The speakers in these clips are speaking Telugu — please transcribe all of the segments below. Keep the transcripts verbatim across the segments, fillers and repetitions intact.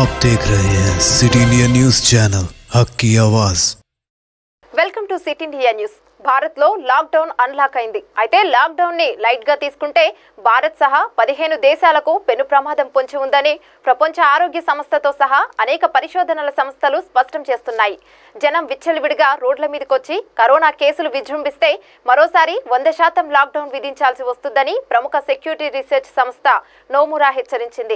आप देख रहे हैं सिटी इंडिया न्यूज चैनल हक की आवाज। Welcome to city India news. Bharat లో లాక్ డౌన్ అన్లాక్ అయింది। అయితే లాక్ డౌన్ ని లైట్ గా తీసుకుంటే భారత్ సహా పదిహేను దేశాలకు పెను ప్రమాదం పొంచి ఉందని ప్రపంచ ఆరోగ్య సంస్థతో సహా అనేక పరిశోధనల సంస్థలు స్పష్టం చేస్తున్నాయి। జనం విచ్చలవిడిగా రోడ్ల మీదకొచ్చి కరోనా కేసులు విజృంభిస్తే మరోసారి వంద శాతం లాక్ డౌన్ విధించాల్సి వస్తుందని ప్రముఖ సెక్యూరిటీ రీసెర్చ్ సంస్థ నోమురా హెచ్చరించింది।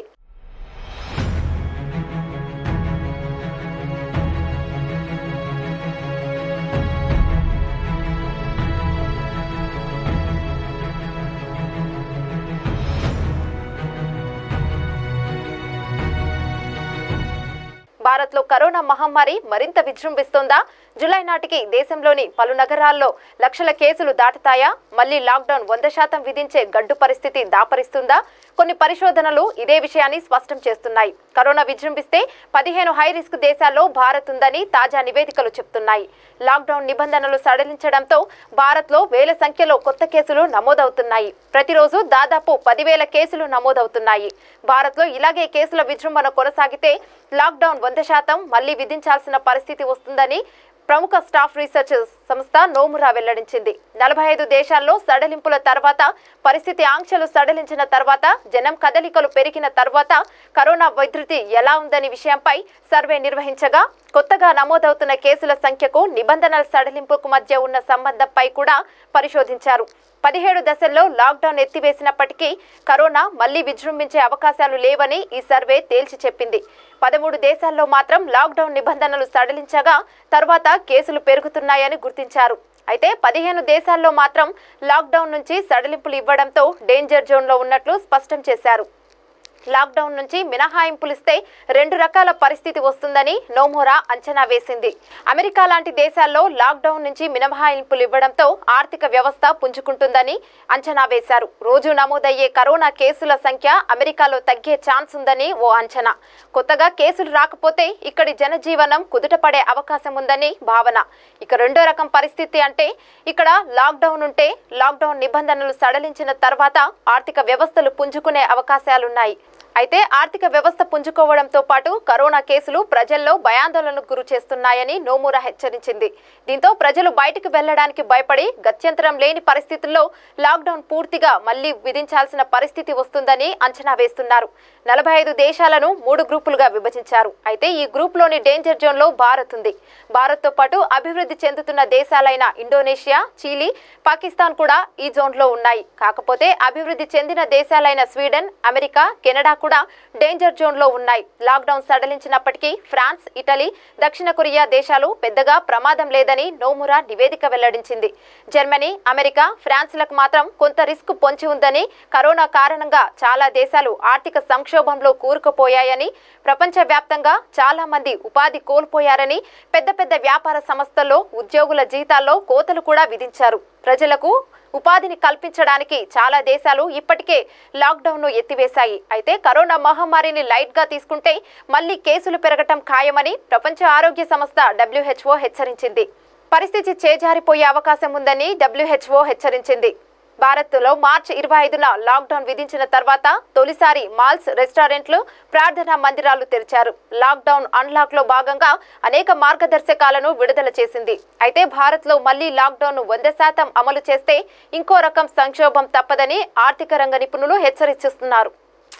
భారత్ లో కరోనా మహమ్మారి మరింత విజృంభిస్తోందా? జూలై నాటికి దేశంలోని పలు నగరాల్లో లక్షల కేసులు దాటుతాయా? మళ్లీ లాక్ డౌన్ వంద శాతం విధించే గడ్డు పరిస్థితి దాపరిస్తుందా? కొన్ని పరిశోధనలు ఇదే విషయాన్ని స్పష్టం చేస్తున్నాయి। కరోనా విజృంభిస్తే పదిహేను హై రిస్క్ దేశాల్లో భారత్ ఉందని తాజా నివేదికలు చెప్తున్నాయి। లాక్ డౌన్ నిబంధనలు సడలించడంతో భారత్ లో వేల సంఖ్యలో కొత్త కేసులు నమోదవుతున్నాయి। ప్రతిరోజు దాదాపు పదివేల కేసులు నమోదవుతున్నాయి। భారత్ లో ఇలాగే కేసుల విజృంభణ కొనసాగితే లాక్ డౌన్ వంద శాతం మళ్లీ విధించాల్సిన పరిస్థితి వస్తుందని ప్రముఖ స్టాఫ్ రీసెర్చ్ సంస్థ నోమురా వెల్లడించింది। నలభై ఐదు దేశాల్లో సడలింపుల తర్వాత పరిస్థితి ఆంక్షలు సడలించిన తర్వాత జనం కదలికలు పెరిగిన తర్వాత కరోనా ఉధృతి ఎలా ఉందనే విషయంపై సర్వే నిర్వహించగా కొత్తగా నమోదవుతున్న కేసుల సంఖ్యకు నిబంధనల సడలింపుకు మధ్య ఉన్న సంబంధంపై కూడా పరిశోధించారు। పదిహేడు దశల్లో లాక్డౌన్ ఎత్తివేసినప్పటికీ కరోనా మళ్లీ విజృంభించే అవకాశాలు లేవని ఈ సర్వే తేల్చి చెప్పింది। పదమూడు దేశాల్లో మాత్రం లాక్డౌన్ నిబంధనలు సడలించగా తర్వాత కేసులు పెరుగుతున్నాయని గుర్తించారు। అయితే పదిహేను దేశాల్లో మాత్రం లాక్డౌన్ నుంచి సడలింపులు ఇవ్వడంతో డేంజర్ జోన్లో ఉన్నట్లు స్పష్టం చేశారు। లాక్డౌన్ నుంచి మినహాయింపులు ఇస్తే రెండు రకాల పరిస్థితి వస్తుందని నోమురా అంచనా వేసింది। అమెరికా లాంటి దేశాల్లో లాక్డౌన్ నుంచి మినహాయింపులు ఇవ్వడంతో ఆర్థిక వ్యవస్థ పుంజుకుంటుందని అంచనా వేశారు। రోజు నమోదయ్యే కరోనా కేసుల సంఖ్య అమెరికాలో తగ్గే ఛాన్స్ ఉందని ఓ అంచనా। కొత్తగా కేసులు రాకపోతే ఇక్కడి జనజీవనం కుదుటపడే అవకాశం ఉందని భావన। ఇక రెండో రకం పరిస్థితి అంటే ఇక్కడ లాక్డౌన్ ఉంటే లాక్డౌన్ నిబంధనలు సడలించిన తర్వాత ఆర్థిక వ్యవస్థలు పుంజుకునే అవకాశాలున్నాయి। అయితే ఆర్థిక వ్యవస్థ పుంజుకోవడంతో పాటు కరోనా కేసులు ప్రజల్లో భయాందోళనకు గురి చేస్తున్నాయని నోమురా హెచ్చరించింది। దీంతో ప్రజలు బయటకు వెళ్లడానికి భయపడి గత్యంతరం లేని పరిస్థితుల్లో లాక్డౌన్ పూర్తిగా మళ్లీ విధించాల్సిన పరిస్థితి వస్తుందని అంచనా వేస్తున్నారు। నలభై ఐదు దేశాలను మూడు గ్రూపులుగా విభజించారు। అయితే ఈ గ్రూప్లోని డేంజర్ జోన్లో భారత్ ఉంది। భారత్తో పాటు అభివృద్ధి చెందుతున్న దేశాలైన ఇండోనేషియా, చిలీ, పాకిస్తాన్ కూడా ఈ జోన్లో ఉన్నాయి। కాకపోతే అభివృద్ధి చెందిన దేశాలైన స్వీడన్, అమెరికా, కెనడా కూడా డేంజర్ జోన్ లో ఉన్నాయి। లాక్డౌన్ సడలించినప్పటికీ ఫ్రాన్స్, ఇటలీ, దక్షిణ కొరియా దేశాలు పెద్దగా ప్రమాదం లేదని నోమురా నివేదిక వెల్లడించింది। జర్మనీ, అమెరికా, ఫ్రాన్స్లకు మాత్రం కొంత రిస్క్ పొంచి ఉందని, కరోనా కారణంగా చాలా దేశాలు ఆర్థిక సంక్షోభంలో కూరుకుపోయాయని, ప్రపంచవ్యాప్తంగా చాలా మంది ఉపాధి కోల్పోయారని, పెద్ద పెద్ద వ్యాపార సంస్థల్లో ఉద్యోగుల జీతాల్లో కోతలు కూడా విధించారు। ప్రజలకు ఉపాధిని కల్పించడానికి చాలా దేశాలు ఇప్పటికే లాక్డౌన్ ను ఎత్తివేశాయి। అయితే కరోనా మహమ్మారిని లైట్ గా తీసుకుంటే మళ్లీ కేసులు పెరగటం ఖాయమని ప్రపంచ ఆరోగ్య సంస్థ డబ్ల్యూహెచ్ఓ హెచ్చరించింది। పరిస్థితి చేజారిపోయే అవకాశం ఉందని డబ్ల్యూహెచ్ఓ హెచ్చరించింది। భారత్లో మార్చి ఇరవై ఐదున లాక్డౌన్ విధించిన తర్వాత తొలిసారి మాల్స్, రెస్టారెంట్లు, ప్రార్థనా మందిరాలు తెరిచారు। లాక్డౌన్ అన్లాక్ లో భాగంగా అనేక మార్గదర్శకాలను విడుదల చేసింది। అయితే భారత్ లో మళ్లీ లాక్డౌన్ వంద శాతం అమలు చేస్తే ఇంకో రకం సంక్షోభం తప్పదని ఆర్థిక రంగ నిపుణులు హెచ్చరిస్తున్నారు।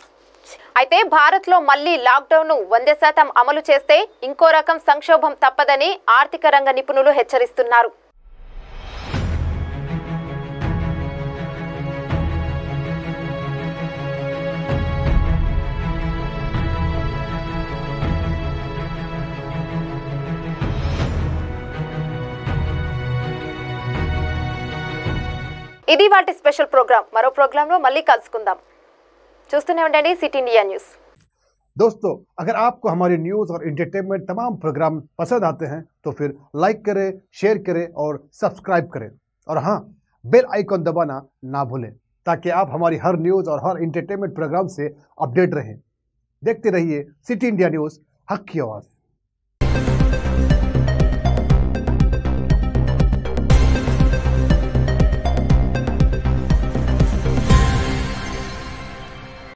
అయితే భారత్ లో మళ్లీ లాక్డౌన్ ను వంద శాతం అమలు చేస్తే ఇంకో రకం సంక్షోభం తప్పదని ఆర్థిక రంగ నిపుణులు హెచ్చరిస్తున్నారు। ఇది వాటి స్పెషల్ ప్రోగ్రామ్। మరో ప్రోగ్రామ్ లో మళ్ళీ కలుసుకుందాం। చూస్తూనే ఉండండి సిటీ ఇండియా న్యూస్। दोस्तों, अगर आपको हमारी न्यूज़ और एंटरटेनमेंट तमाम प्रोग्राम पसंद आते हैं तो फिर लाइक करें, शेयर करें और सब्सक्राइब करें। और हाँ, बेल आइकॉन दबाना ना भूलें ताकि आप हमारी हर न्यूज़ और हर एंटरटेनमेंट प्रोग्राम से अपडेट रहें। देखते रहिए सिटी इंडिया न्यूज़, हक की आवाज़।